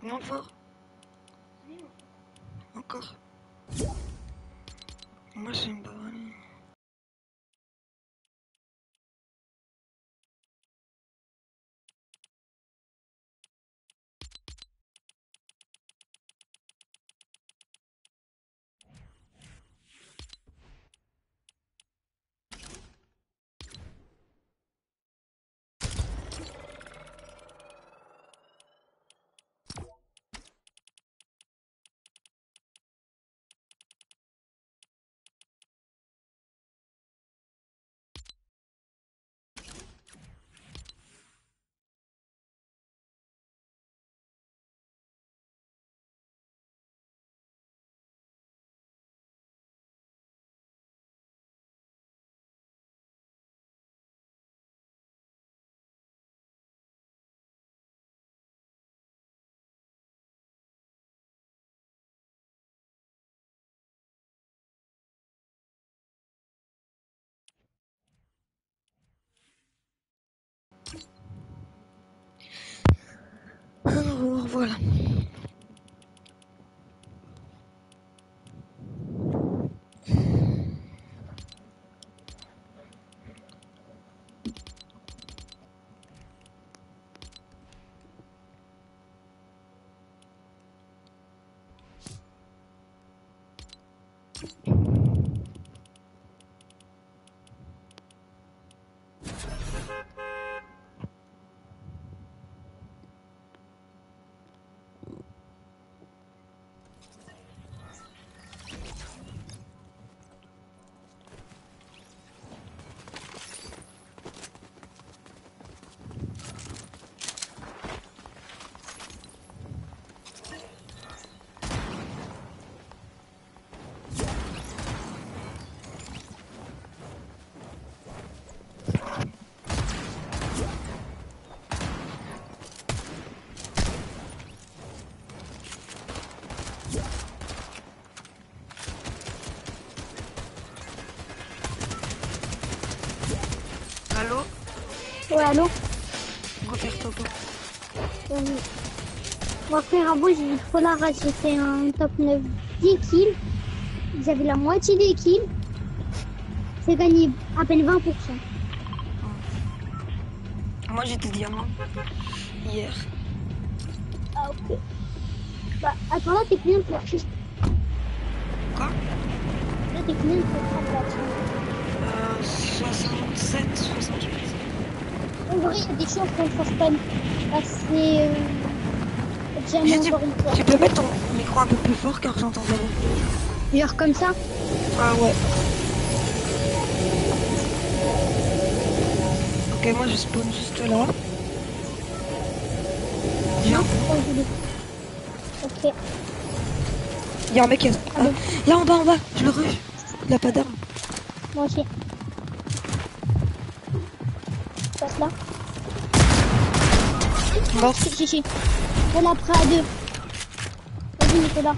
Non, fort. Encore. Moi, c'est une baronne. Alors, voilà. Allô? Ouais, allô? On va faire top. Moi, frère, avant, j'ai eu trop la rage. J'ai fait un top 9, 10 kills. J'avais la moitié des kills. J'ai gagné à peine 20%. Moi, j'étais diamant. Hier. Ah, ok. Bah, attends, là, t'es combien de platine? Quoi? Là, t'es combien de platine? 67, 68. En vrai, il y a des chances qu'on fasse pas passer diamant encore une fois. Tu peux mettre ton micro un peu plus fort car j'entends zéro. Genre comme ça? Ah ouais. Ok, moi je spawn juste là. Viens. Ok. Il y a un mec qui a... Ah bon. Là en bas, je le rush. Il a pas d'arme. Moi aussi. Passe là. Mort. Si. On l'a pris à deux. Vas-y, Nicolas.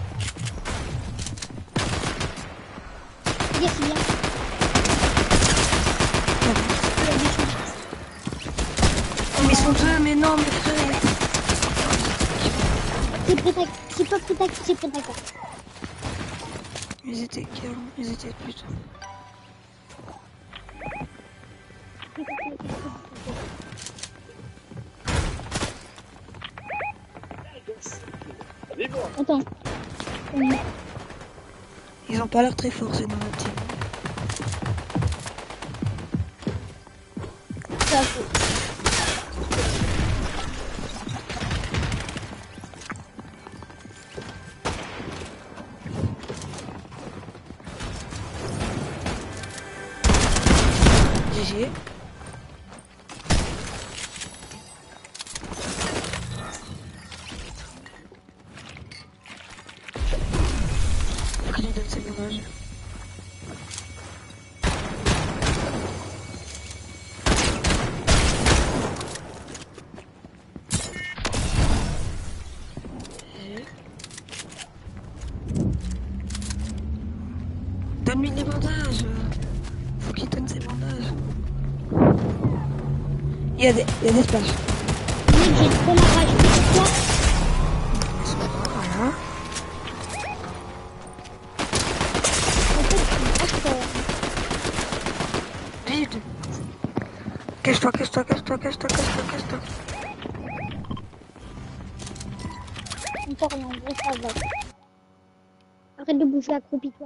Regarde, c'est bien. Oh, mais ils sont deux, mais non, mes frères. C'est pas prêt à carte. Ils étaient calmes, ils étaient putain. Attends. Ils ont pas l'air très forts, c'est dans notre team. Ça faut. GG. Faut qu'il lui donne ses bandages. Donne-lui les bandages. Faut qu'il donne ses bandages. Il y a des splashes. Mec, j'ai trop la rage. Pourquoi? Cache-toi, cache-toi, cache-toi, cache-toi, cache-toi, cache-toi. Encore non, en vrai, ça va. Arrête de bouger, accroupis-toi.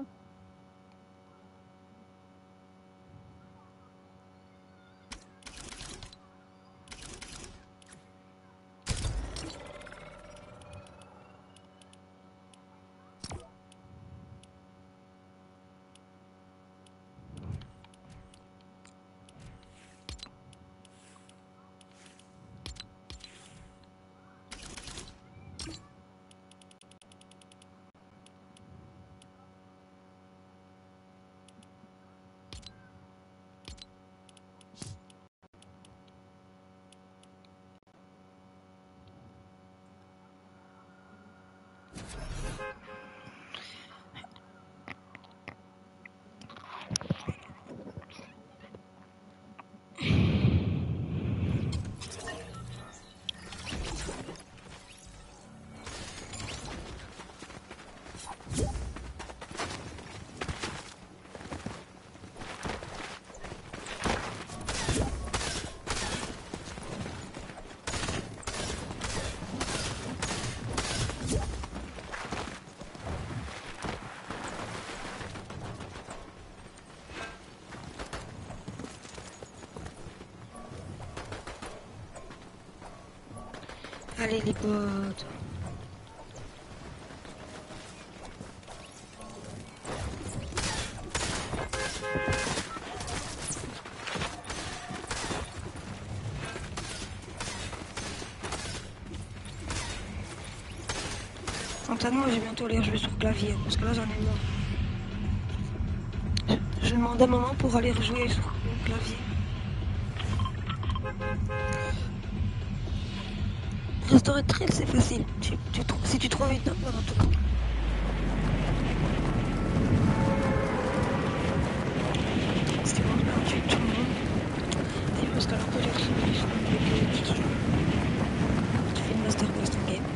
Allez les potes. Moi j'ai bientôt aller rejouer sur clavier parce que là j'en ai marre. Je demande à maman pour aller rejouer sur le clavier. Restaurer trail c'est facile. Si tu trouves une note, en tout cas. Si tu manges pas, tu le montes. Et parce qu'alors que j'ai reçu tu fais une master class en game.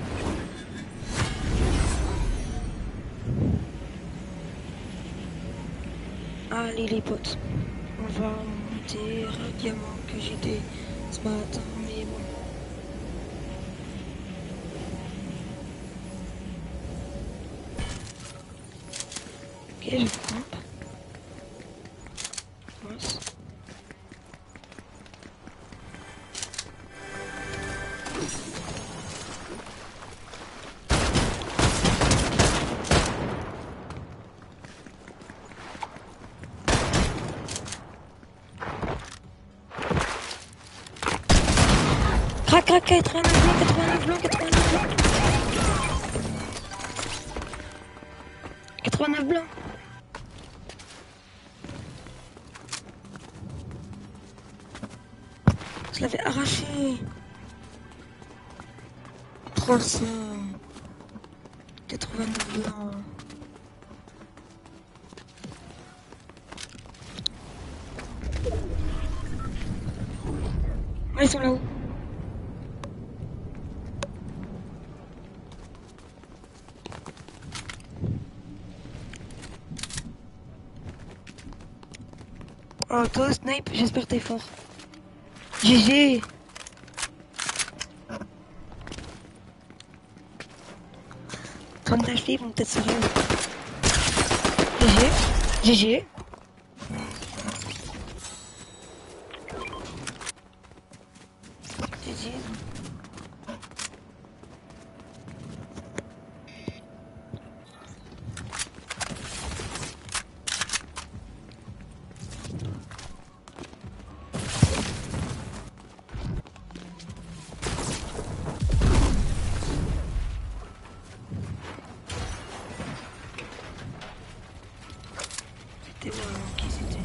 Allez les potes, on va monter radiamment que j'étais ce matin, mais bon. Ok, je campe. Mince. Crac, crac, 89 blancs, 89 blancs. 89 blancs. Je l'avais arraché. 389 blancs. Ah, ils sont là-haut. Oh, toi, Snipe, j'espère que t'es fort. GG. Comme ta fille, vont peut-être se rire. GG. GG. GG. C'était vraiment qui c'était?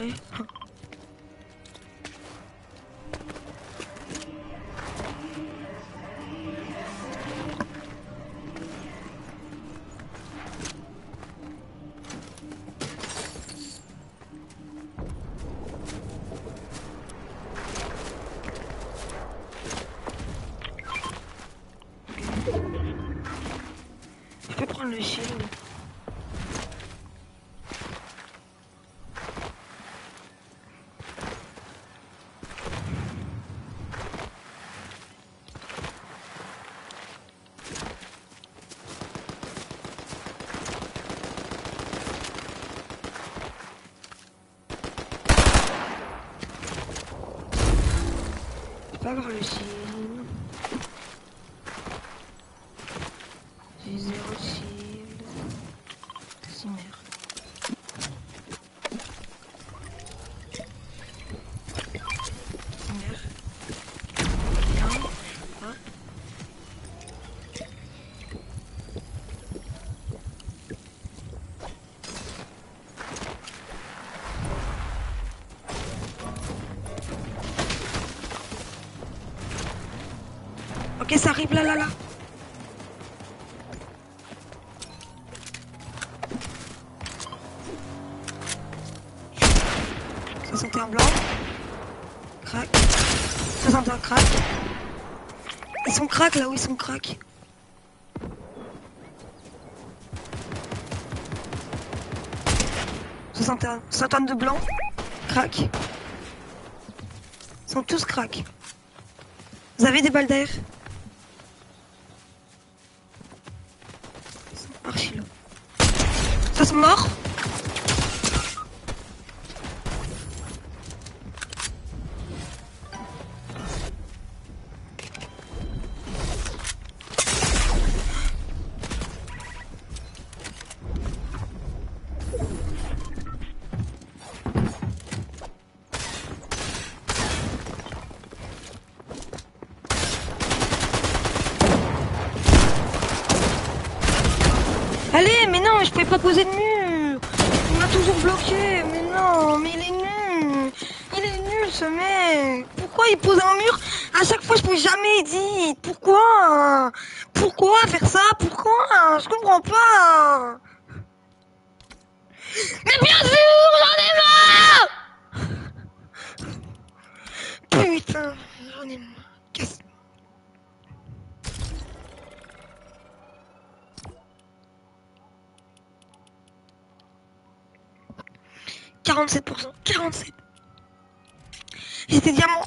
Ouais. Je peux prendre le shield. Je peux avoir le shield. J'ai 0 shield. Si merde. Si merde. Bien. Ah. Ok, ça arrive là. Un blanc. Crac. 61 crack. Ils sont crack là où ils sont crack. « 62 blanc. Crack. Ils sont tous crack. Vous avez des balles d'air? Ils sont archi là. Ça sont morts. Allez, mais non, je pouvais pas poser de mur. Il m'a toujours bloqué. Mais non, mais il est nul. Il est nul ce mec. Pourquoi il pose un mur? À chaque fois, je peux jamais edit. Pourquoi? Pourquoi faire ça? Pourquoi? Je comprends pas. Mais bien sûr, j'en ai marre. Putain, j'en ai marre. Casse. « 47%, 47. J'étais diamant.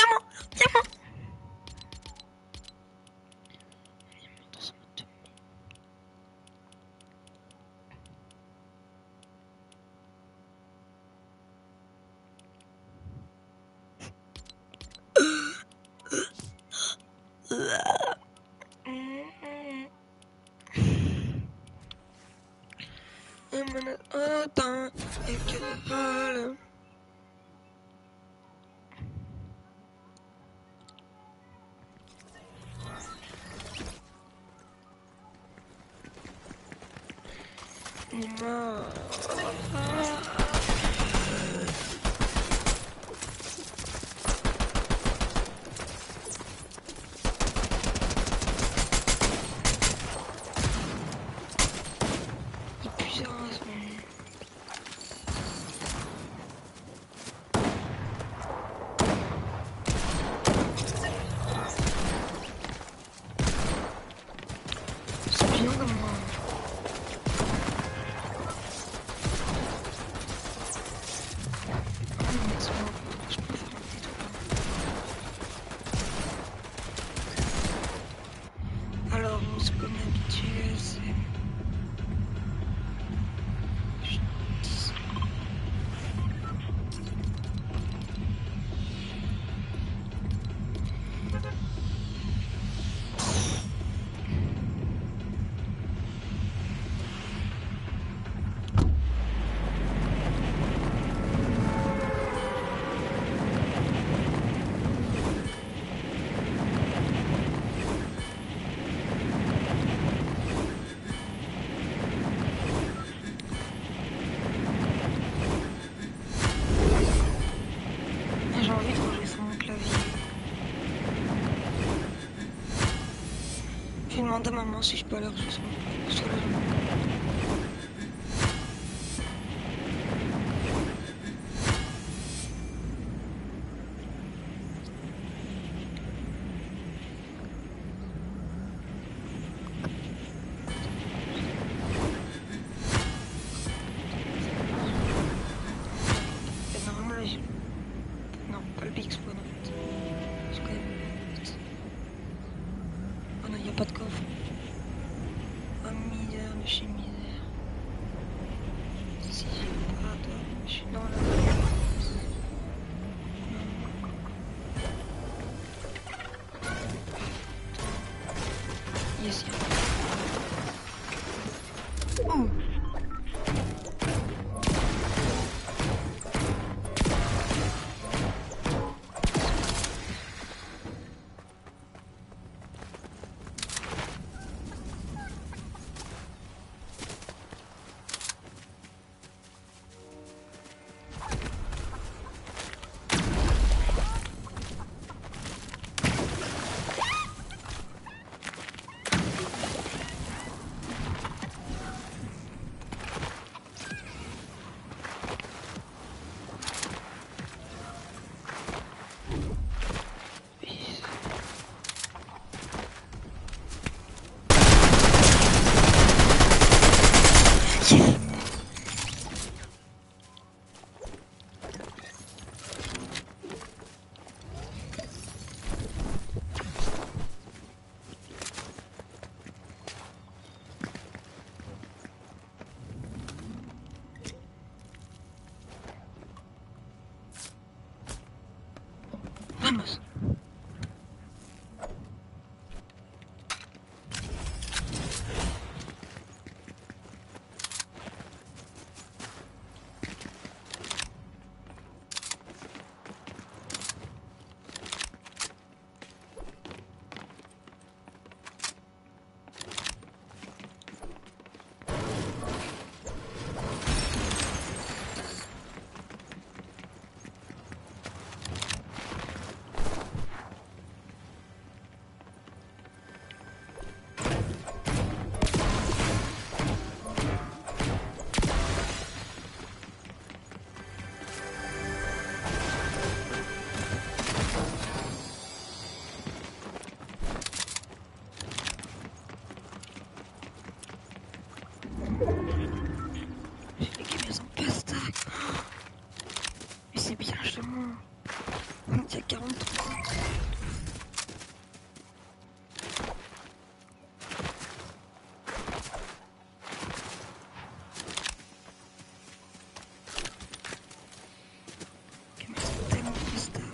Attends, et quel rôle? Il est mort. Il est plusieurs en ce moment. C'est bien comme moi. demande à maman si je peux aller sur le... Normalement, là, non, pas le big spawn en fait. C'est quand même... Oh non, il n'y a pas de coffre. Oh misère de chez misère. Si j'ai pas de... Je suis dans la... Yes, yeah. Oh. Vamos. J'ai les gamers en pastèque. Mais c'est bien justement. On est à 43. Gamers sont tellement pastèques.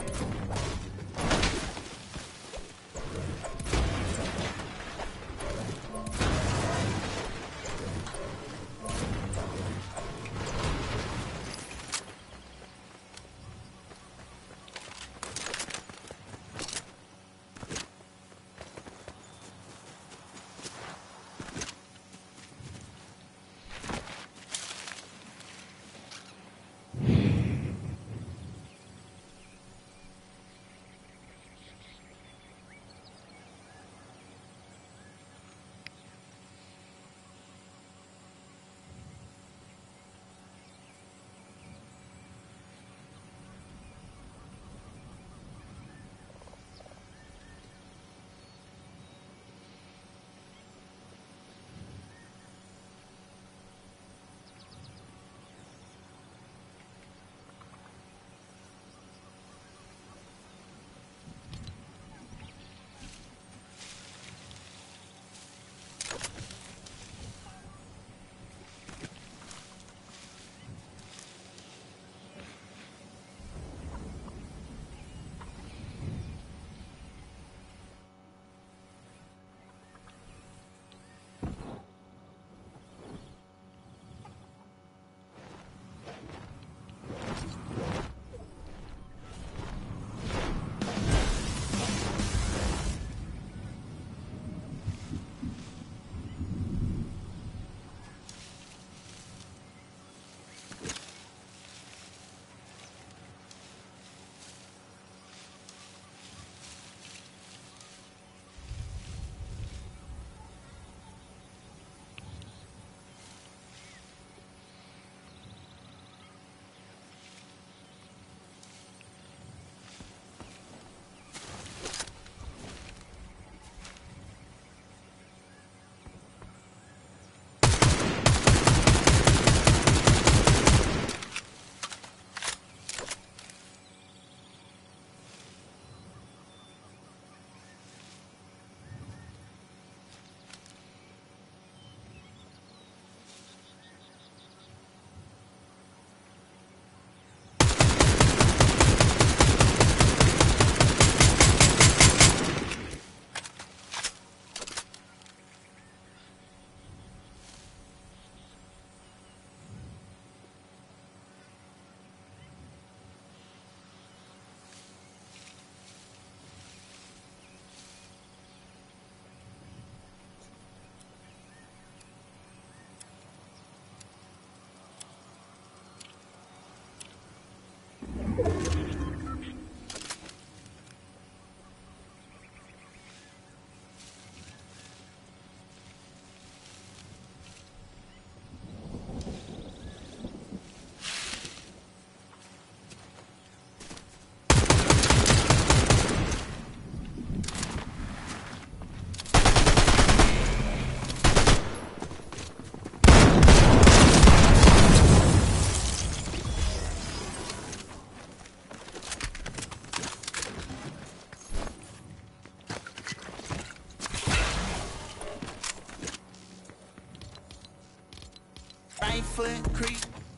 Flint Creek.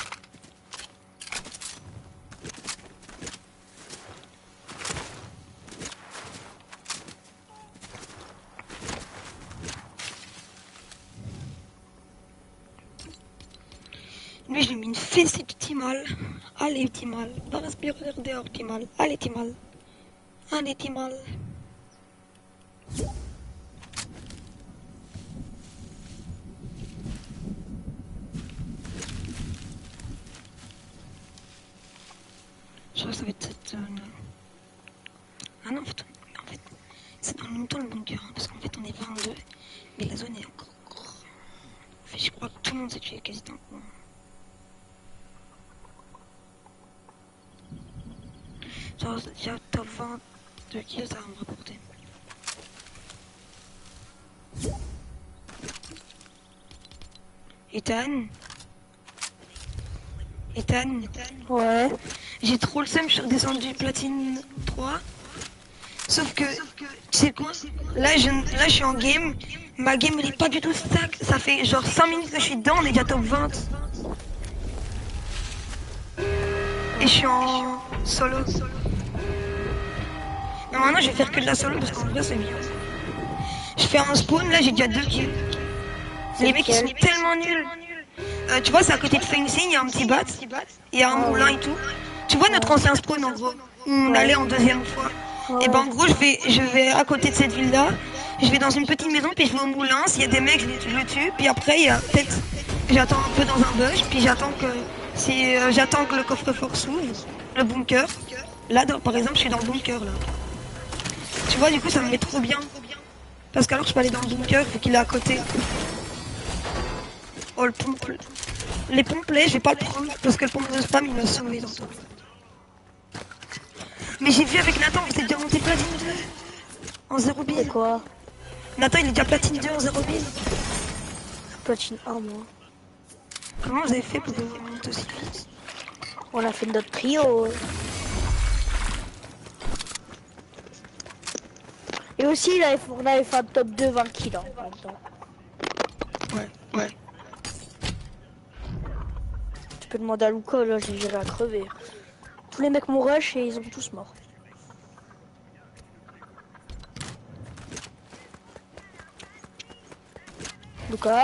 Lui, je lui ai mis une fessée de Timal. Allez, Timal. Va respirer dehors, Timal. Allez, Timal. Allez, Timal. Je crois que ça va être cette zone. Ah non, en fait c'est dans le même temps le bunker. Hein, parce qu'en fait, on est 22. Mais la zone est encore. En fait, je crois que tout le monde s'est tué quasi d'un coup. Genre, déjà, top 22 kills, ça va me rapporter. Ethan. Ouais. J'ai trop le seum, je suis redescendu platine 3. Sauf que, tu sais quoi, là je suis en game, ma game elle est pas du tout stack, ça fait genre 5 minutes que je suis dedans, on est déjà top 20. Et je suis en solo. Non, maintenant je vais faire que de la solo parce qu'en vrai c'est bien. Je fais un spawn, là j'ai déjà 2 kills. Les mecs ils sont tellement nuls. Tu vois, c'est à côté de Fencing, il y a un petit bat, il y a un moulin et tout. Tu vois notre ancien spawn en gros, où on allait en deuxième fois. Et ben en gros je vais à côté de cette ville là, je vais dans une petite maison puis je vais au moulin, s'il y a des mecs je le tue, puis après il y a peut-être, j'attends un peu dans un bush, puis j'attends que j'attends que le coffre-fort s'ouvre, le bunker. Là par exemple je suis dans le bunker là. Tu vois du coup ça me met trop bien. Parce qu'alors je peux aller dans le bunker vu qu'il est à côté. Oh le pompe. Les pomplets je vais pas le prendre parce que le pompe de spam il m'a sauvé dans tout. Mais j'ai vu avec Nathan, il s'est déjà monté platine 2 en 0 C'est bill. quoi? Nathan il est déjà platine 2 en 0 bill. Platine 1, moi. Comment vous avez fait pour monter aussi vite? On a fait notre trio. Et aussi, là, on avait fait un top 2 20 kills en même temps. Ouais. Tu peux demander à Luca, là, j'ai géré à crever. Tous les mecs m'ont rush et ils ont tous mort. Luca.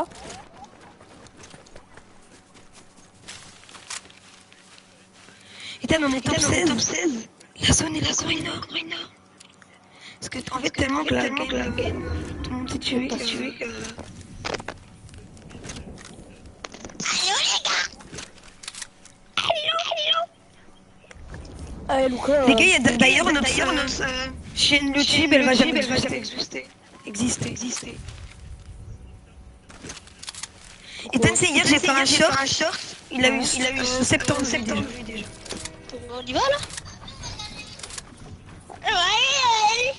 Et t'as on est top 16. La zone est encore énorme. Parce que en fait tellement que la game, tout le monde s'est tué que... Allez, Luca. Les gars, d'ailleurs notre chaîne YouTube, elle va jamais exister. Et t'as hier j'ai fait un short, il a eu 70 vues déjà. On y va là? Ouais.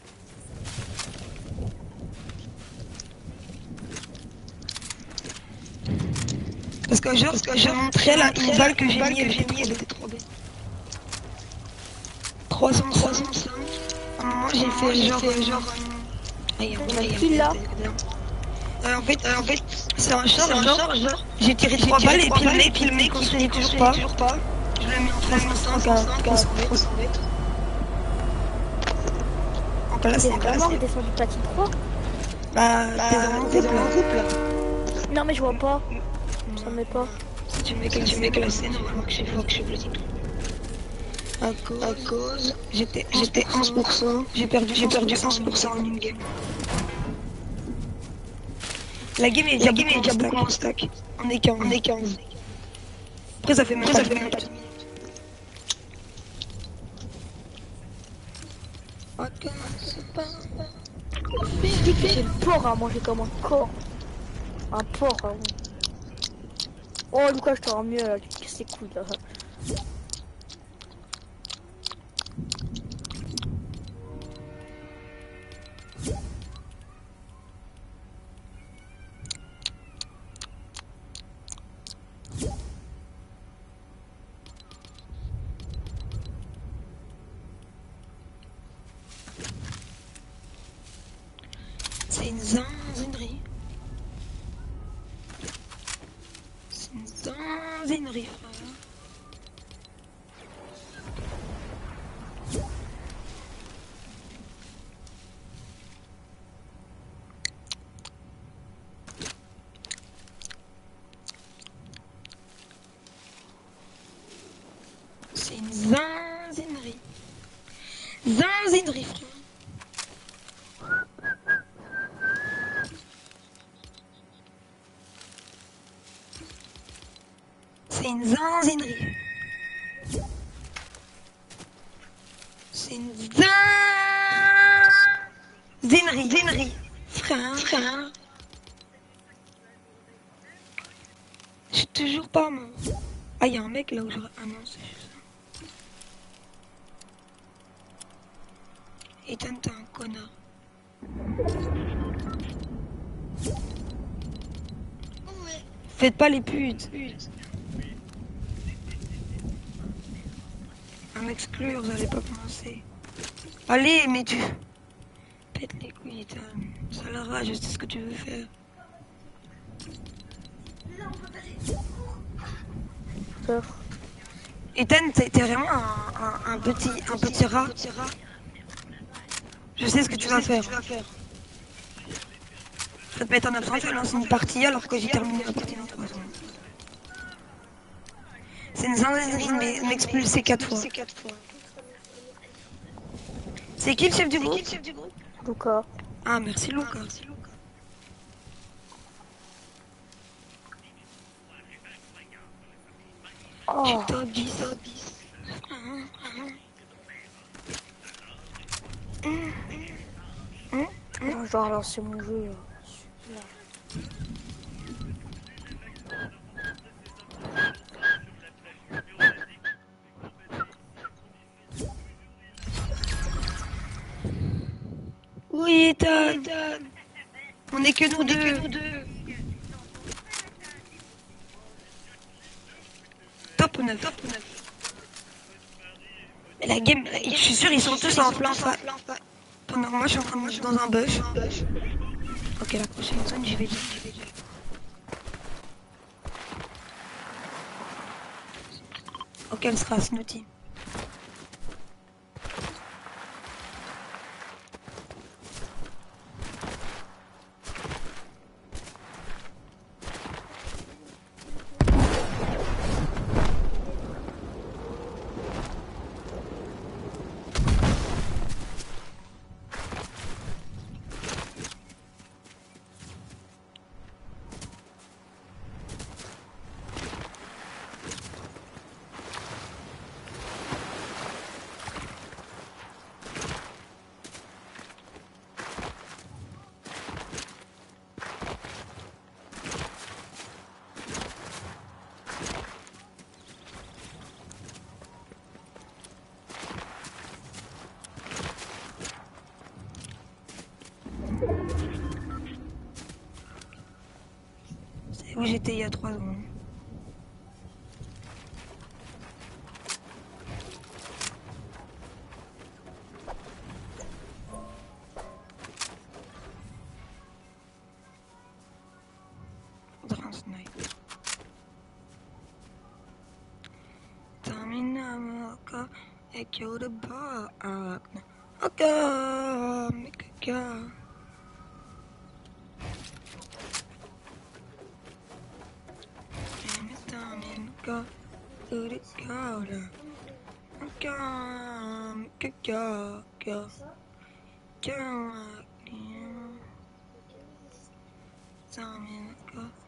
Parce que genre, j'ai montré là une balle que j'ai mis, elle était trop belle. 305. À un moment j'ai fait genre... Là. En fait, c'est un short, genre, j'ai tiré 3 balles et puis le mec, on se dit toujours pas. Je l'ai mis en 305, 300 mètres. Donc là, C'est c'est vraiment redescendu platine 3. Bah, t'es dans le groupe là. Non, mais je vois pas. Ça me met pas. Si tu mets classé, normalement que je suis platine 3. À cause, j'étais 11%, j'ai perdu 11% en une game. La game est déjà beaucoup en stack. On est 15. Après ça fait même pas 2 minutes. Ok, c'est pas... Je dis que j'ai le porc à manger comme un corps. Un porc, ah oui. Oh, Lucas, je te rends mieux, là. Tu te casses les couilles, là. C'est une zinzinerie. C'est une zinzinerie, frère. C'est une zinzinerie. Zinzinerie, frère. C'est une zinzinerie. C'est une zinzinerie. Frère. Je suis toujours pas mort. Ah, il y a un mec là où je... Ah non, c'est juste ça. Ethan, t'es un connard. Faites pas les putes. À m'exclure, vous allez pas commencer. Allez, mais tu... Pète les couilles, Ethan. Ça la rage, je sais ce que tu veux faire. Ethan, t'es vraiment un petit rat. Je sais ce que tu vas faire. Je vais te mettre en absence, je lance une partie alors que j'ai terminé la partie dans 3 secondes. C'est une zinzinerie de m'expulser 4 fois. C'est qui le chef du groupe? Lucas. Ah, merci Luca. Oh, Top 10. je dois relancer mon jeu. Là. Oui, Ethan. On est que nous deux. Top 9. Mais la game, je suis sûr, ils sont tous en plein fa. Pendant que moi, je suis en train de mettre dans un bush. Ok, la prochaine zone, j'y vais déjà. Ok, elle sera Snooty. C'est où j'étais il y a 3 secondes. Faudra un snipe. Terminamaka et que de bas. Ok, mais caca. Terminamaka et de cola. Ok, caca. Terminamaka.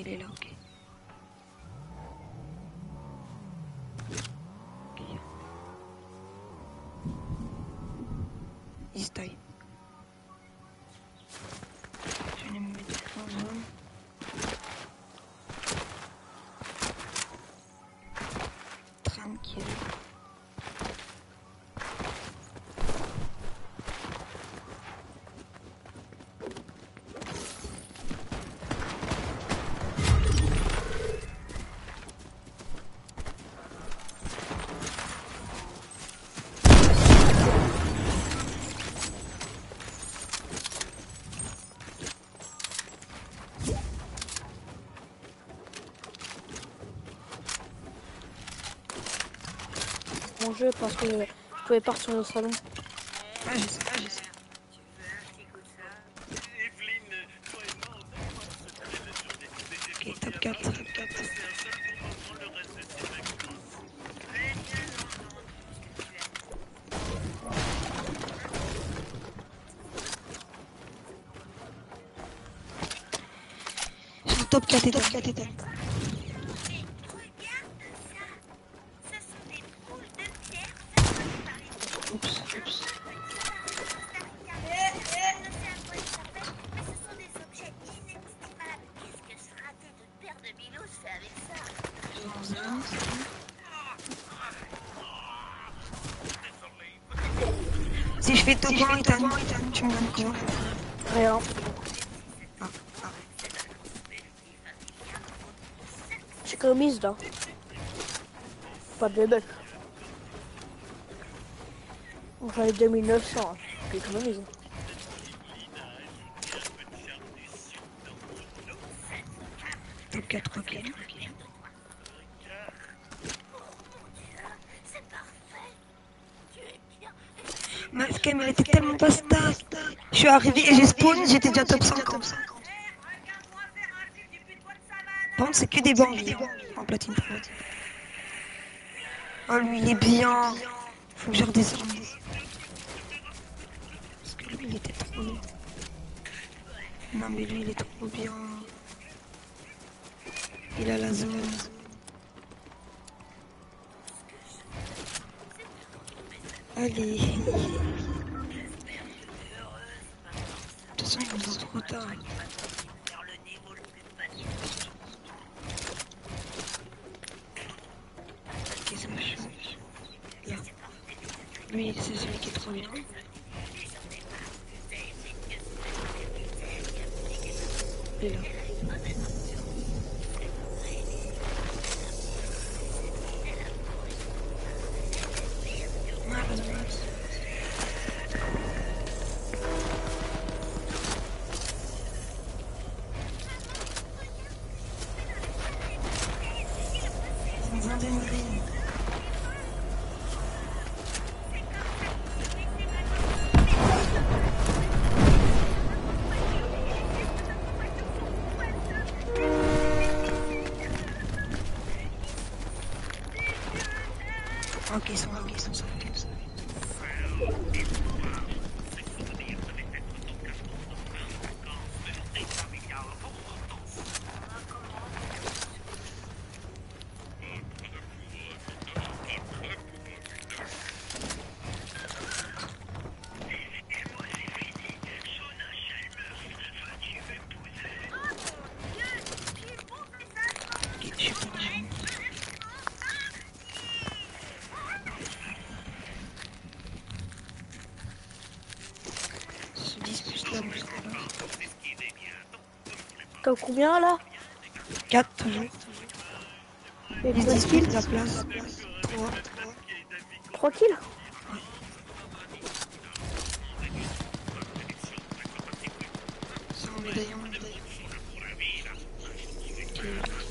il est là, ok. Ok. Il se taille. Je vais aller me mettre en zone. Tranquille. Mon jeu parce que je pouvais partir au salon. Ah, je sais, je sais. Ok, top 4, top 4. Je suis top 4 et top 4 et top. Oups, oups. Si je fais top 1, Ethan, tu me donnes quoi? Rien. Ah, ah. J'ai commise là. Pas de bug. J'avais 2900. J'ai économisé. Top 4, ok. Ma scam, elle était tellement pas stable. Je suis arrivé et j'ai spawn, j'étais déjà top 50. Par contre, c'est que des bandits en platine. Oh, lui, il est bien. Faut que je redescende. Parce que lui, il était trop bien. Non, mais lui, il est trop bien. Il a la zone. Allez. De toute façon, il nous a trop tard. Ok, ça marche. Là. Lui, c'est celui qui est trop bien. Et là. Ok, ils sont là, ok, ils sont là. Ok, je suis pas mal. Ce 10 plus là, plus là. T'as combien là? 4 toujours. Et Ils 2 10 kills? la place. 3. 3 kills? C'est un médaillon, médaillon. Ok.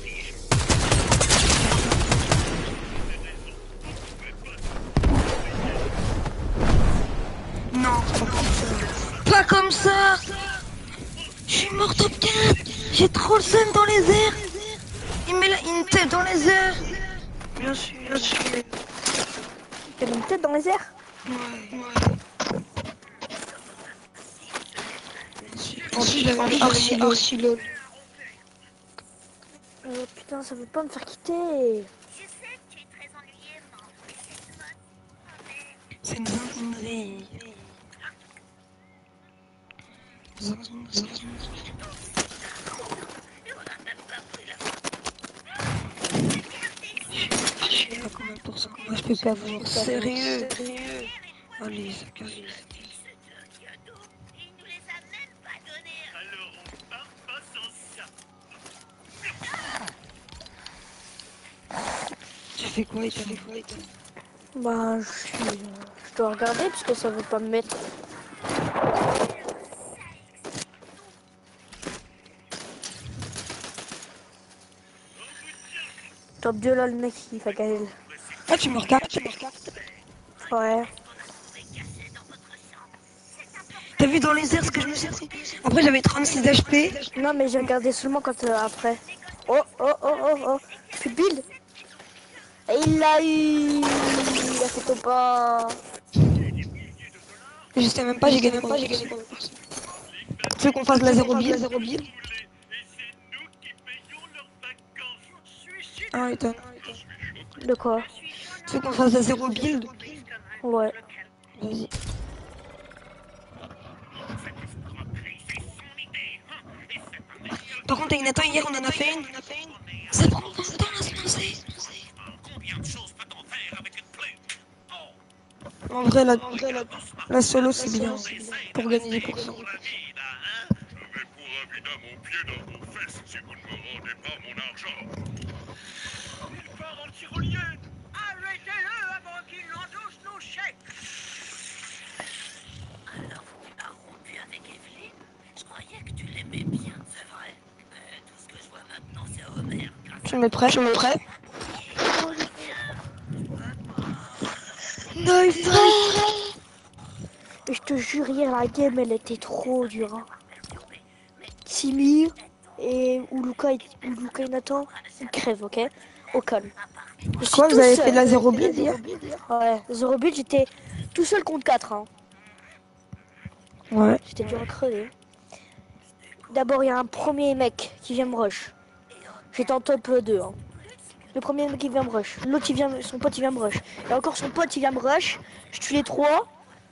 Non, pas comme ça. Je suis mort top 4. J'ai trop le seum dans les airs. Il met une tête dans les airs. Bien sûr, bien sûr. T'as une tête dans les airs? Ouais. Ensuite, je l'avais mis archi lol. Putain, ça veut pas me faire quitter. C'est une zinzinerie. Je suis à combien de pourcents? Moi, je peux pas voir. Sérieux? Allez, ça casse. Tu fais quoi, Ethan? Bah, je dois regarder parce que ça veut pas me mettre. Top 2 là, le mec il fait Gaël. Ah, tu me regardes? Ouais. T'as vu dans les airs ce que je me suis pris? Après, j'avais 36 HP. Non, mais j'ai regardé seulement quand après. Oh, oh, oh, oh, oh. Plus de build. Et il l'a eu. Il a fait top 1. Je sais même pas, j'ai gagné quoi. Tu veux qu'on fasse la 0 build? Ah, Ethan. De quoi? Tu veux qu'on fasse la 0 build? Ouais. Vas-y. Par contre, avec Nathan, hier, on en a fait une. Ça prend 20 ans à se lancer. En vrai, la solo, c'est bien. Pour gagner des pourcents. Arrêtez-le avant qu'il n'endosse nos chèques. Alors, vous a rompu avec Evelyne? Je croyais que tu l'aimais bien, c'est vrai. Tout ce que je vois maintenant, c'est Homer. Tu me prêt? Non, Et je te jure, hier, la game, elle était trop dure. Hein. Simi et Luca et Nathan, ils crèvent, ok? Au calme. Quoi, vous avez fait de la 0 build hier? Ouais, 0 build, j'étais tout seul contre 4. Hein. Ouais. J'étais dur à crever. D'abord, il y a un premier mec qui vient me rush. J'étais en top 2. Hein. Le premier mec qui vient me rush. L'autre, son pote, il vient me rush. Et encore son pote, il vient me rush. Je tue les 3.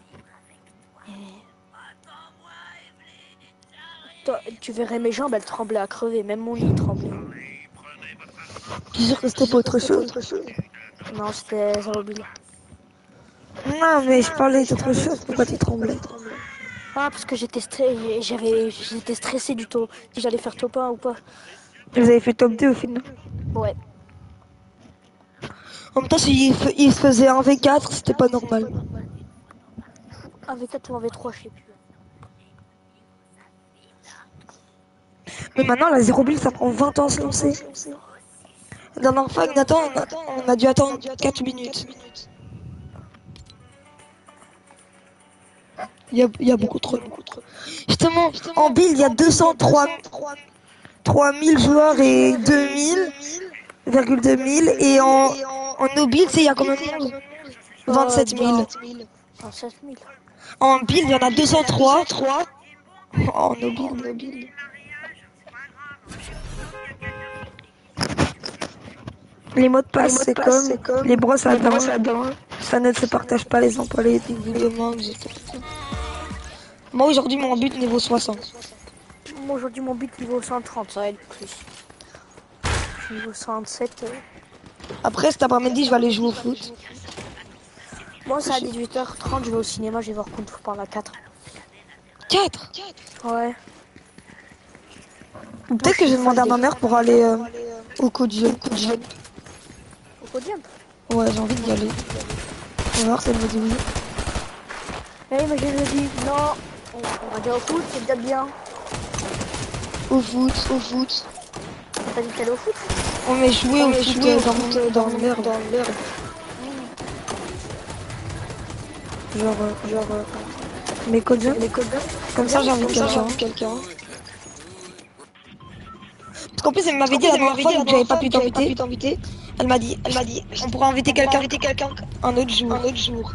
Toi, tu verrais mes jambes, elles tremblaient à crever. Même mon lit tremblait. Tu es sûr que c'était pas autre chose? Non, c'était 0 build. Non, mais je parlais d'autre chose. Pourquoi tu tremblais? Ah, parce que j'étais stressé du top. Si j'allais faire top 1 ou pas. Vous avez fait top 2 au final? Ouais. En même temps, s'il se faisait un V4, c'était pas normal. Un V4 ou un V3, je sais plus. Mais maintenant, la 0 build, ça prend 20 ans à se lancer. La dernière fois, avec Nathan, on a dû attendre 4 minutes. Il y a beaucoup trop. Justement, en build, il y a 203 3000 joueurs et 2000,2000. Et en no build, il y a combien de monde? 27 000. 27 000. En build, il y en a 203. En no build. Les mots de passe, c'est comme les brosses à dents. Ça ne se partage pas les emplois, les évidemment. Moi, aujourd'hui, mon but niveau 60. Moi, aujourd'hui, mon but niveau 130, ça va être plus. Niveau 127. Après, cet après-midi, je vais aller jouer au foot. Moi, c'est à 18h30, je vais au cinéma, je vais voir Kung Fu Panda 4. 4? Ouais. Ou peut-être que je vais demander à ma mère pour aller au Codium. Au podium? Ouais, j'ai envie d'y aller. On va voir si elle me dit oui. Eh, mais je lui dis, non, on va dire au foot, c'est déjà bien. Au foot. T'as pas dit qu'elle est au foot? On met jouer au foot dans l'herbe. Genre, mes Codium. Comme ça, j'ai envie de quelqu'un. Parce qu'en plus, elle m'avait dit la dernière fois que j'avais pas pu t'inviter. Elle m'a dit, on pourra inviter quelqu'un un autre jour.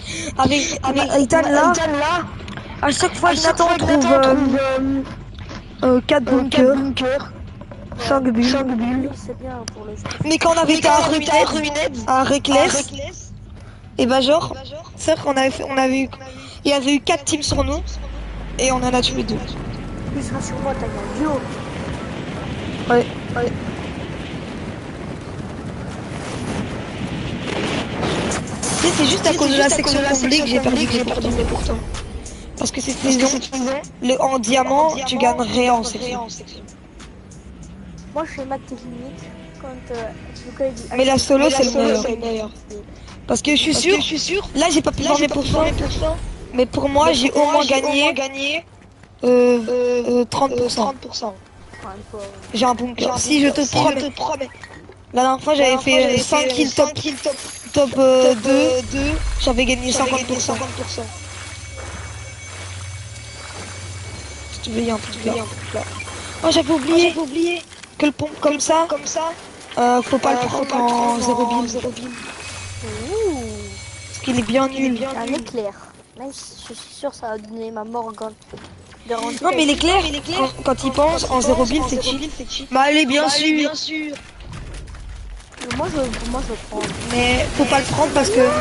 Avec Ethan là, à chaque fois que Nathan trouve 4 bunkers, 5 bulles. Oui, c'est bien pour le stuff. Mais quand on avait été à Reckless, et bah genre, c'est vrai qu'on avait fait, il y avait eu 4 teams sur nous, et on en a tué 2. Plus rassure-moi, t'as un duo. Ouais. Tu sais, c'est juste à cause de la section comblée que j'ai perdu mes pourtants. Parce que cette saison, en diamant, tu gagnes rien en section. Moi, je fais ma technique quand Lucas il dit. Mais la solo, c'est le meilleur. Parce que je suis sûr, là j'ai pas pu voir mes pourcents, mais pour moi, j'ai au moins gagné 30%. J'ai un bunker. Si je te promets. La dernière fois, j'avais fait 5 kills top 2, j'avais gagné 50%. Si tu veux, il y a un truc là. Oh, j'avais oublié que le pompe comme ça, faut pas le prendre en 0 build. Parce qu'il est bien nul. Un éclair. Même si je suis sûr ça va donner ma mort quand. Non mais l'éclair, quand il pense en 0 build, c'est chill. Bah allez, bien sûr. Moi je prends. Mais faut pas le prendre parce que...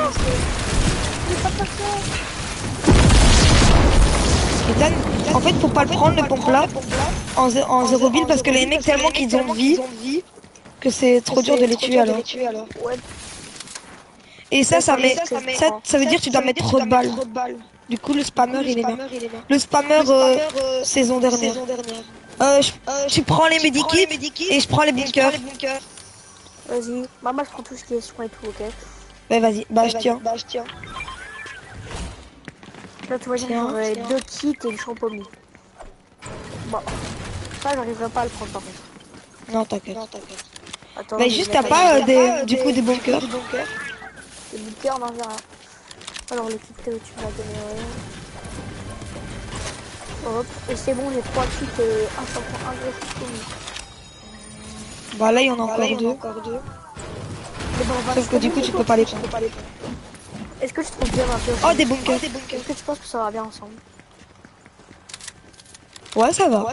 En fait, faut pas le prendre le pompe là en 0 build parce que les mecs tellement qu'ils ont vie que c'est trop dur de les tuer alors. Et ça veut dire que tu dois mettre trop de balles. Du coup, le spammer il est bien. Le spammer saison dernière. Tu prends les medikits et je prends les bunkers. Vas-y, maman je prends tout ce qui est soin et tout, ok. Bah vas-y, je tiens. Là tu vois j'aurais 2 kits et le champomis. Bon, ça j'arriverai pas à le prendre par contre. Non t'inquiète. Attends, Mais juste t'as pas du coup des bunkers. Les bunkers on en verra. Alors le kit que tu m'as donné, hop, et c'est bon, j'ai 3 kits et un gros champomis. Bah là il y en a encore 2. Sauf que du coup tu peux pas les prendre. Est-ce que tu trouves bien ma pièce? Oh des bunkers. Est-ce que tu penses que ça va bien ensemble? Ouais ça va.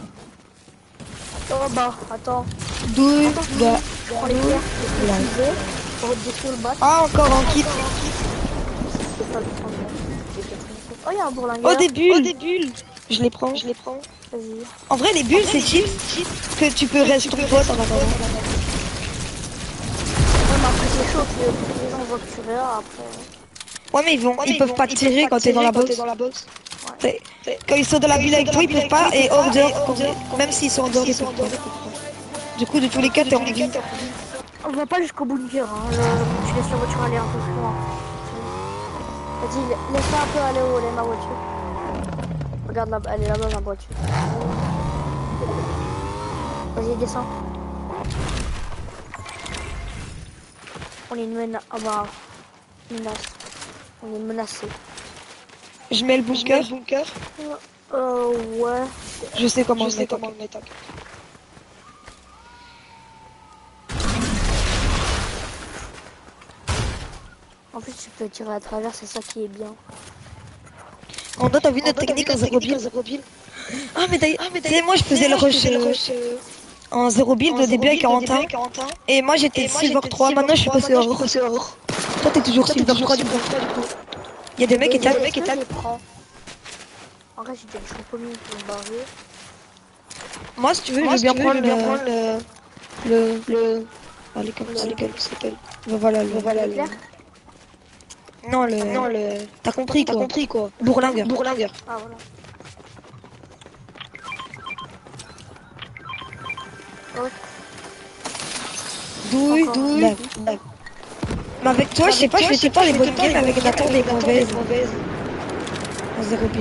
Oh bah attends. Douille. Je prends les pierres, pour redescendre le bas. Ah encore un kit. C'est pas le prendre. Oh il y a un bourlingueur. Oh des bulles. Je les prends. Vas-y. En vrai les bulles c'est chill que tu peux rester ton pote en attendant. Ouais mais après c'est chaud que les gens voient que tu verras après. Ouais mais ils peuvent pas te tirer quand t'es dans la box. Ouais. Quand ils sont dans la bulle avec toi ils peuvent pas et hors dehors même s'ils sont en dehors ils peuvent pas. Du coup de tous les cas t'es en vie. On va pas jusqu'au bunker hein. Tu laisses la voiture aller un peu plus loin. Vas-y laisse-la un peu aller où elle est ma voiture. Regarde là, elle est là-bas ma voiture. Vas-y descends. On est une menace. Ah bah menace. On est menacé. Je mets le bunker. Ouais. Je sais comment le mettre. En plus tu peux tirer à travers, c'est ça qui est bien. En toi t'as vu notre technique en 0 build. Ah mais d'ailleurs, moi je faisais le rush en 0 build au début avec 41. Et moi j'étais Silver 3, maintenant je suis passé hors. Toi t'es toujours Silver 3 du coup. Il y a des mecs qui étalent. En vrai j'ai déjà le champomis pour me barrer. Moi si tu veux je veux bien prendre le... Allez comme ça s'appelle. Voilà le... Non le... T'as compris quoi. Bourlingueur. Ah voilà. Ouais. Douille. Mais avec toi, je sais pas, je fais pas les bonnes games avec Nathan des mauvaises. En 0 build.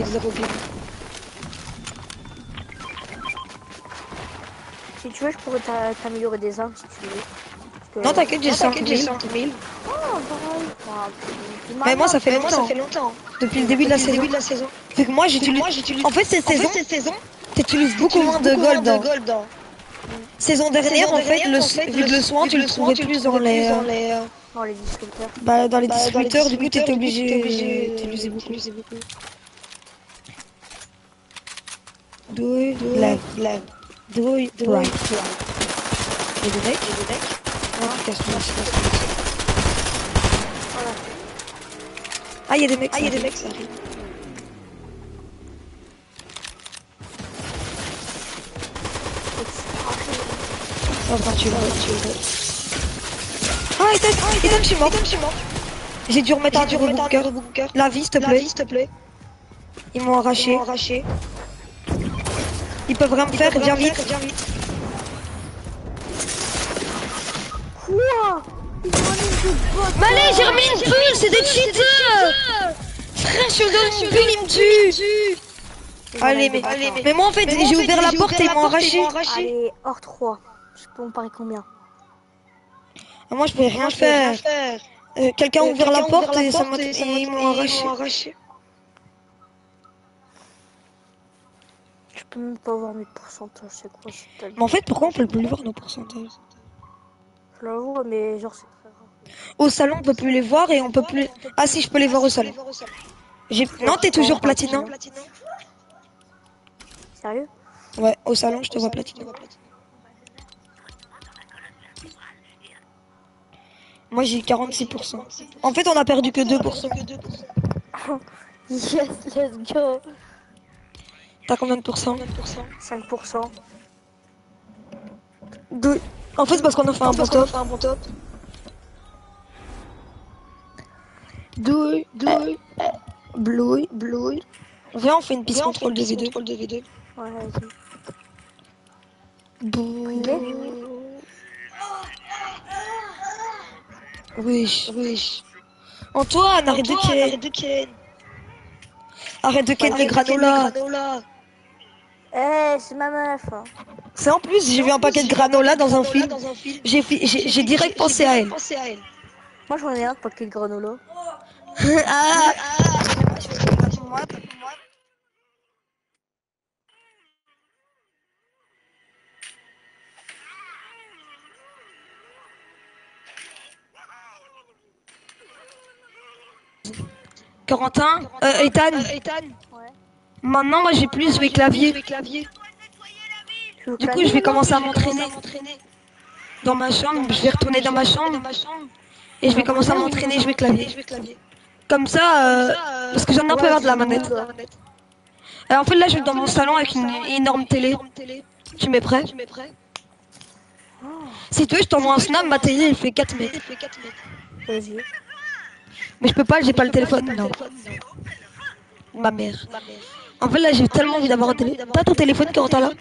Si tu veux, je pourrais t'améliorer des armes si tu veux. Non, t'inquiète, j'ai 5 000. Oh, pareil. Mais moi, ça fait longtemps. Depuis le début de la saison. Fait que moi, j'utilise... En fait, cette saison, t'utilises beaucoup moins de gold. Saison dernière, en fait, vu le soin, tu le trouvais plus dans les... Dans les distributeurs. Bah, dans les distributeurs, du coup, t'étais obligé d'utiliser beaucoup. left. Douille, right. Et des mecs. Non, casse-toi. Ah, il y a des mecs, ça arrive. Oh, quand tu vas. Ah, Ethan, je suis mort. J'ai dû remettre un bunker. La vie, s'il te plaît. Ils m'ont arraché. Ils peuvent rien me faire, viens vite. Quoi? Mais allez, j'ai remis une bulle, c'est des cheaters. Frère, je donne une bulle, il me tue. Allez, mais moi en fait, j'ai ouvert la porte et ils m'ont arraché. Allez, hors 3. Je peux en parler combien? Ah, moi, je pouvais rien faire. Quelqu'un a ouvert la porte et ils m'ont arraché. Je peux même pas voir mes pourcentages, c'est quoi cette telle. Mais en fait, pourquoi on peut plus voir nos pourcentages? Je la vois, mais genre c'est très rare. Au salon, on peut plus les voir et on peut plus... Ah si, je peux les voir au salon. Non, t'es toujours platinum. Sérieux? Ouais, au salon, je te vois platinum. Moi, j'ai 46%. En fait, on a perdu que 2%. Yes, let's go. T'as combien de pourcents? 5%. En fait, c'est parce qu'on a fait un bon top. Douille. Blue. Viens, on fait une piste contrôle 2v2. Ouais, vas-y. Oui. Antoine, arrête de ken. Arrête de ken les granolas. Eh, c'est ma meuf. C'est en plus, j'ai vu un paquet de granola dans un film. J'ai direct pensé à elle. Moi j'en ai un paquet de granola. Ah. Corentin, Ethan. Ouais. Maintenant, moi, j'ai plus joué clavier. Du coup, je vais commencer à m'entraîner. Dans ma chambre, je vais retourner dans ma chambre. Et je vais commencer à m'entraîner, jouer clavier. Comme ça, parce que j'en ai un peu marre de la manette. En fait, là, je suis dans mon salon avec une énorme télé. Tu m'es prêt? Si tu veux, je t'envoie un snap, ma télé, elle fait 4 mètres. Vas-y. Mais je peux pas, j'ai pas le téléphone, non. Ma mère. En fait, là, j'ai tellement envie d'avoir un téléphone. T'as ton téléphone, Corentin, là?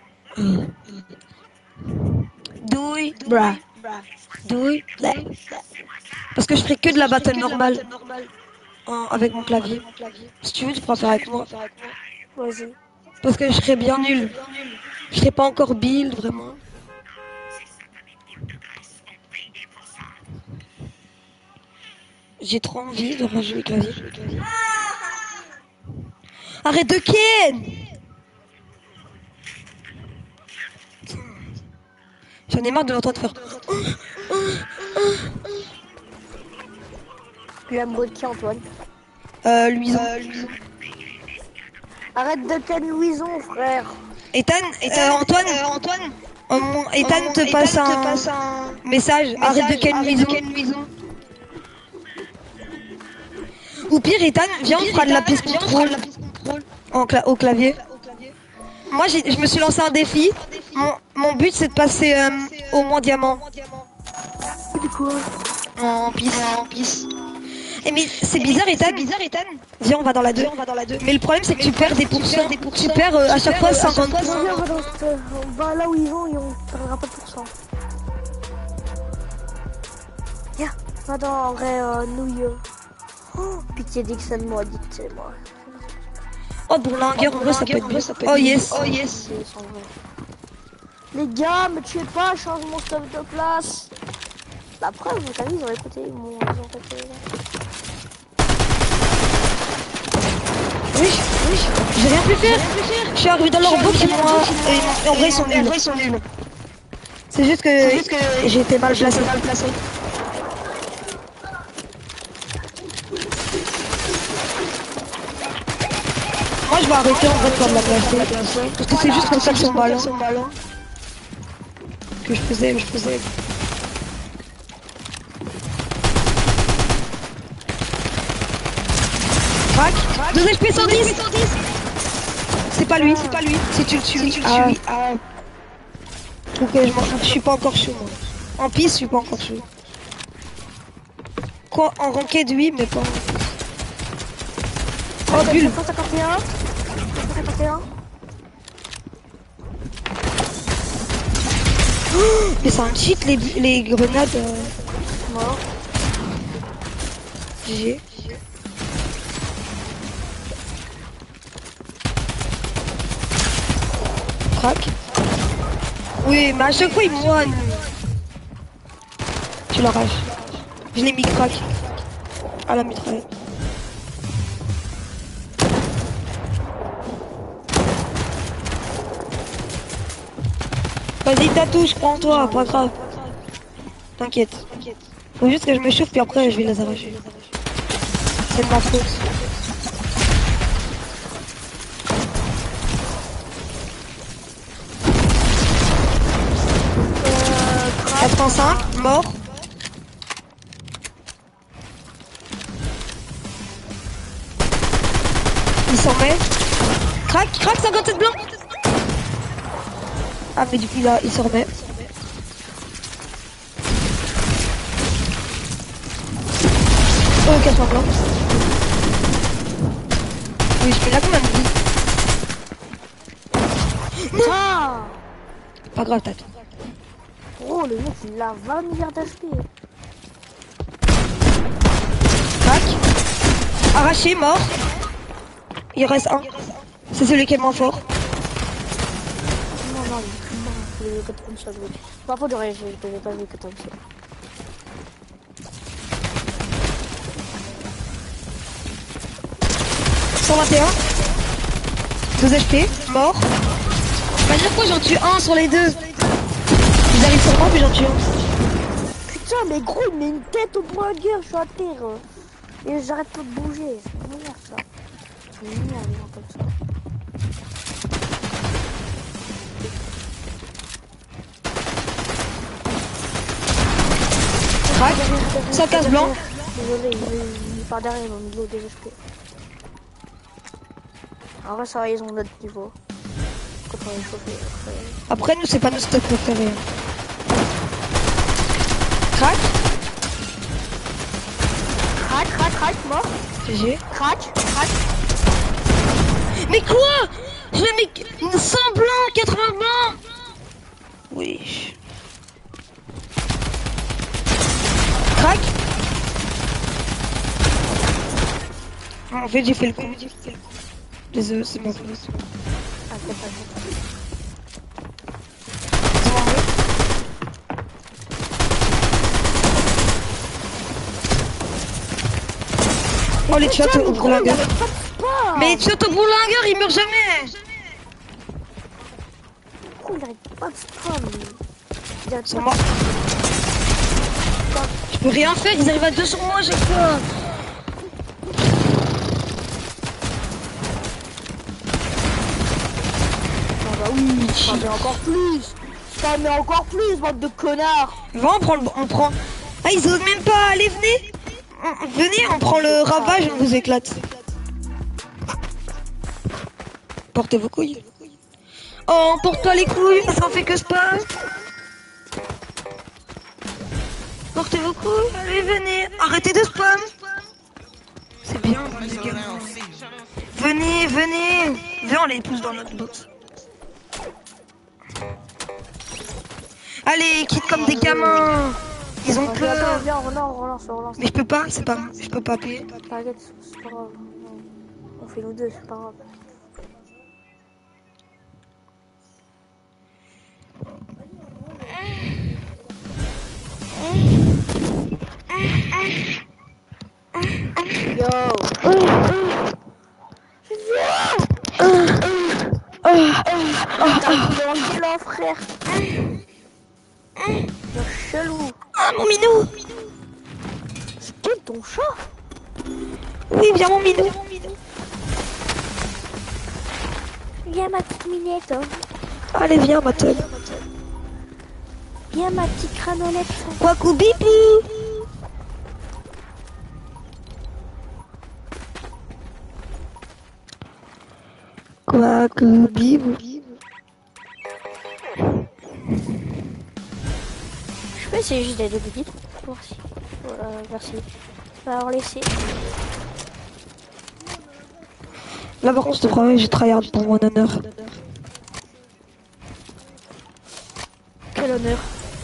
Douille, bra. Douille, bra. Parce que je ferai que de la battle normale. Avec mon clavier. Si tu veux, tu pourras faire avec moi. Vas-y. Parce que je serais bien nul. Je serais pas encore build, vraiment. J'ai trop envie de rejouer le clavier. Arrête de ken! J'en ai marre de l'entendre faire. Tu es amoureux de qui, Antoine? Louison. Arrête de ken Louison, frère. Ethan, Antoine, Ethan te passe un message. Arrête de ken Louison. Ou pire, Ethan, viens, on fera de la piste contrôle au clavier. Moi, je me suis lancé un défi. Mon but, c'est de passer au moins diamant. Du coup, En piste. Et mais c'est bizarre, Ethan. Viens, on va dans la 2. Mais le problème, c'est que tu perds des pourcents. Tu perds à chaque fois 50 points. on va là où ils vont et on perdra pas de pourcent. Viens, va dans en vrai New York. Oh, pitié Dixon m'a dit que c'est moi. Oh, bourlinguer, en vrai, ça peut être bien. Oh yes. Les gars, me tuez pas, change mon stuff de place. La preuve, vous savez, ils ont écouté, ils ont écouté. Oui, j'ai rien pu faire. Je suis arrivé dans leur box et moi, en vrai, ils sont nuls. C'est juste que j'ai été mal placé. Moi je vais arrêter en vrai de faire de la placer. Parce que c'est juste comme ça que son ballon. Que je faisais. Crac. 2 HP 110. C'est pas lui. Si tu le tues. Ah. Ok, je suis pas encore chaud. Moi. En piste, je suis pas encore chaud. Quoi, en ranked, oui, mais pas en... Oh, bulle. 151. 151. Mais c'est un cheat, les grenades. Mort. GG. Crac. Oui, mais à chaque fois, il moine. Tu l'arraches. Je l'ai mis crack. À la mitraille. Vas-y, tatouche, prends-toi, pas grave. T'inquiète. Faut juste que je me chauffe, puis après, je vais les arracher. C'est de ma faute. 85, mort. Il s'en met. Crac, 57 blanc. Ah mais du coup là, il s'en remet. Oh, 80 blanc. Oui, je fais là combien de vie? Ah Pas grave, tâte. Oh, le mec, il a 20 milliards d'HP. Crac. Arraché, mort. Il reste un. C'est celui qui est le moins fort. Non, il est comme ça. Par contre, j'aurais pas vu que comme ça. « 2 HP, mort. Bah, dire quoi, j'en tue un sur les deux. Ils arrivent sur moi, puis j'en tue un. Putain, mais gros, il met une tête au point de gueule, je suis à terre. Et j'arrête pas de bouger. C'est merde ça. C'est merde, les gens comme ça. Crac, 115 blanc. Désolé, il part derrière, ils ont mis de l'eau des HP. En vrai, ça va, ils ont notre niveau. Quand on est chauffé, après, nous, c'est pas notre step préféré. Crac. Crac, mort. GG. Crac. Mais quoi? Je mets 100 blancs, 80 blancs. Oui. Crac. En fait, j'ai fait le coup. Désolé, c'est ma faute. Ah, c'est pas Oh, les shots au bourlingueur. Mais les shots au bourlingueur, il meurt jamais. Pourquoi il arrête pas de spam? Sur moi. Je peux rien faire, ils arrivent à 2 sur moi à chaque fois. Ah bah oui, spammer encore plus. Spammer encore plus, bande de connards. Va, on prend. Ah, ils osent même pas. Allez, venez. Venez, on prend le ravage, on vous éclate. Portez vos couilles. Oh, porte-toi les couilles, ça en fait que spam. Portez vos couilles, allez, venez. Arrêtez de spam. C'est bien, les gars. Venez. Viens, on les pousse dans notre box. Allez, quitte comme des gamins. Ils ont peur. Viens, on relance. Mais je peux pas, je peux pas appuyer. T'inquiète, c'est pas grave. On fait nous deux, c'est pas grave. Yo. T'as là, frère. You're chelou. Ah, mon minou. C'est ton chat? Oui, viens, mon minou. Viens ma petite minette. Allez, viens, ma teub. Viens ma petite cranolette. Quacou bibou. Quacou bibou. Je peux essayer juste d'aller deux petites. Merci. Voilà, merci. Alors laisser. Là, par contre, je te promets, je tryhard pour mon honneur. Quel honneur.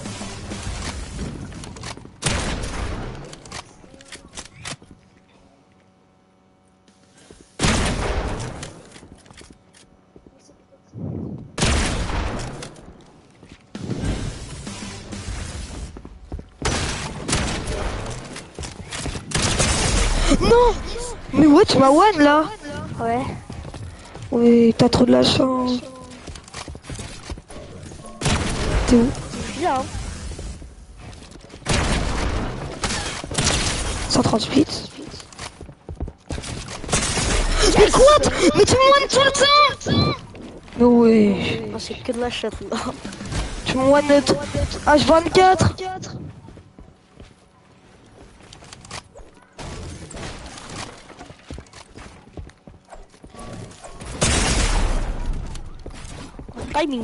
Non. Mais ouais, tu m'as one là. Ouais. Oui, t'as trop de la chance. T'es où? Je suis là. Hein. 138. Mais quoi? Mais tu me one tout le temps? Mais ouais. Oh, c'est que de la chatte là. Tu me one H24. Timing.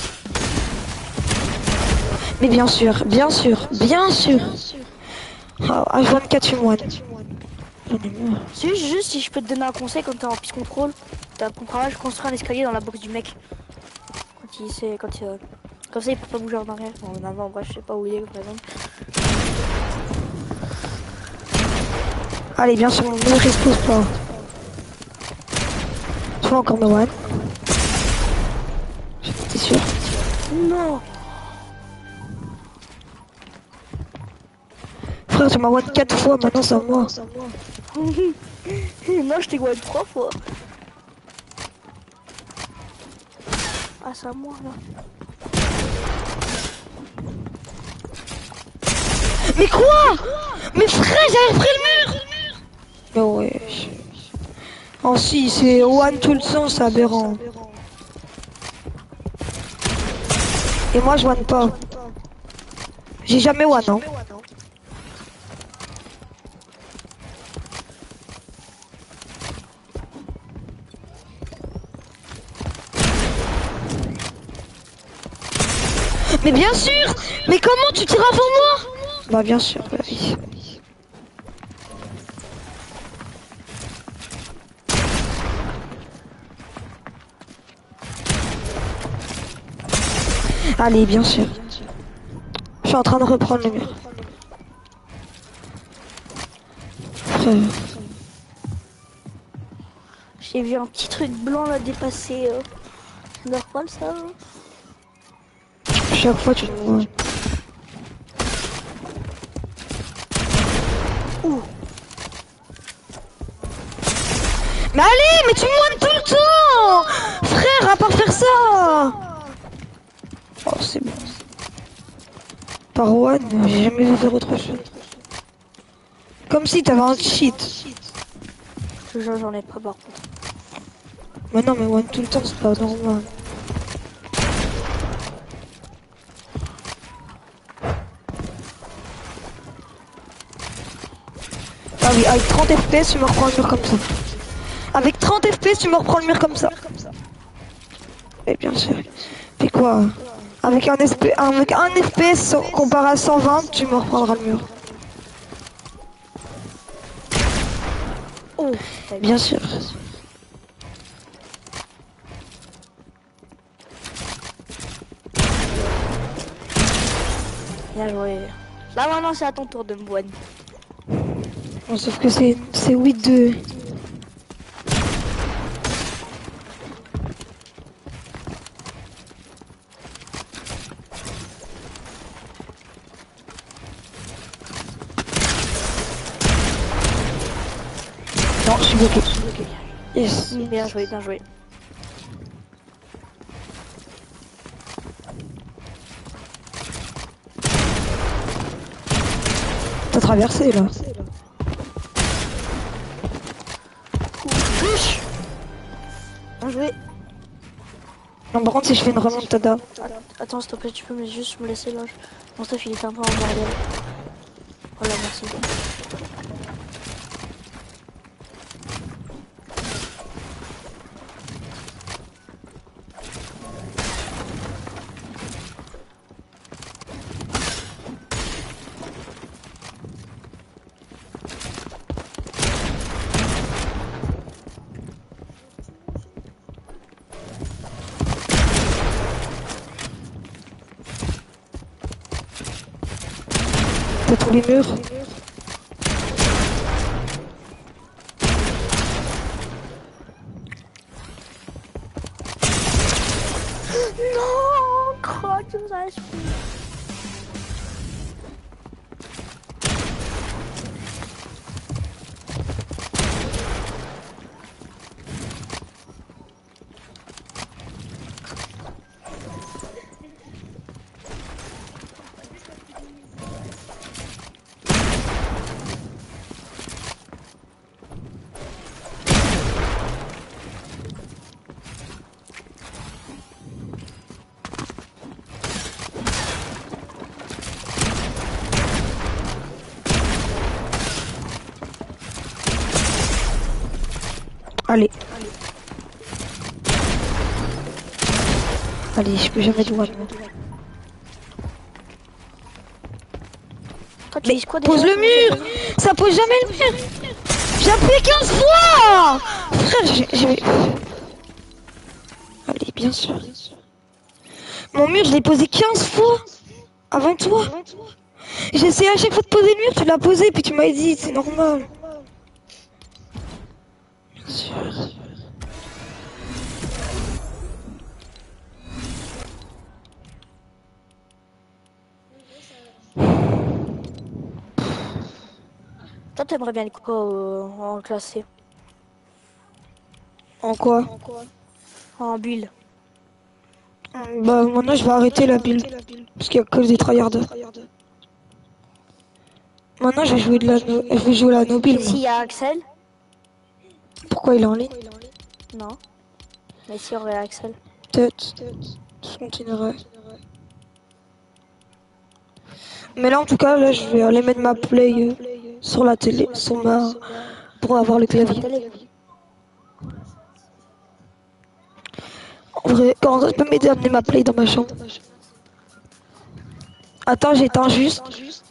Mais bien sûr, bien sûr, bien sûr. Ah, H24, tu me one. J'en ai marre. C'est juste si je peux te donner un conseil quand t'es en piste contrôle. T'as pour travail, je construis un escalier dans la box du mec. Quand il sait, comme ça il peut pas bouger en arrière. En avant, bref, je sais pas où il est par exemple. Allez, bien sûr, ne respose pas. Tu vas encore me one. T'es sûr? Non. Frère, tu m'as one 4 fois, maintenant c'est à moi. Non, je t'ai gagné 3 fois. Ah, c'est à moi là. Mais quoi? Mais frère, j'avais pris le mur. Mais ouais. Oh si, c'est one tout le temps, c'est aberrant. Et moi je one pas. J'ai jamais one, hein. Mais bien sûr. Mais comment tu tires avant moi? Bah bien sûr, bah oui. Allez, bien sûr. Je suis en train de reprendre le mur. Frère. J'ai vu un petit truc blanc là dépasser. C'est normal ça. Chaque fois tu me vois. Ouh. Mais allez, mais tu me one tout le temps. Frère, à part faire ça. Oh, c'est bon. Par one, j'ai jamais vu faire autre chose. Comme si t'avais un cheat. J'en ai pas par contre. Mais non, mais one tout le temps, c'est pas normal. Ah oui, avec 30 FPS, tu me reprends le mur comme ça. Avec 30 FPS, tu me reprends le mur comme ça. Et bien sûr. Puis quoi? Avec un FPS comparé à 120, tu me reprendras le mur. Oh, Bien sûr. bien joué. Là maintenant c'est à ton tour de me boine. Bon, sauf que c'est 8-2. Non, je suis bloqué. Yes. Bien joué, bien joué. T'as traversé là. Touche. Bien joué. Non, par contre, si je fais une remontada. Attends, s'il te plaît, tu peux juste me laisser là. Mon stuff, il était un peu en bordel. Voilà, merci. T'as tous les murs. Non, crois que ça je Allez. Allez, je peux jamais de one. Toi, tu Mais dis quoi déjà? pose le mur. Ça pose jamais le mur. J'ai appuyé 15 fois. Frère, j'ai... Allez, bien sûr. Mon mur, je l'ai posé 15 fois. Avant toi. J'ai essayé à chaque fois de poser le mur, tu l'as posé, puis tu m'as dit, c'est normal. Bien sûr. Toi, t'aimerais bien aller quoi en classé? En quoi? En bulle. Bah maintenant je vais arrêter la build. Parce qu'il y a que des tryharders. Maintenant je vais jouer je vais jouer la nobile. Et s'il y a Axel? Pourquoi il est en ligne? Non. Mais s'il y aurait Axel? Peut-être. Je continuerai. Mais là en tout cas là je vais aller mettre ma play sur la télé, sur ma pour avoir le clavier. En vrai, quand ça peut m'aider à amener ma play dans ma chambre. Attends, j'éteins juste.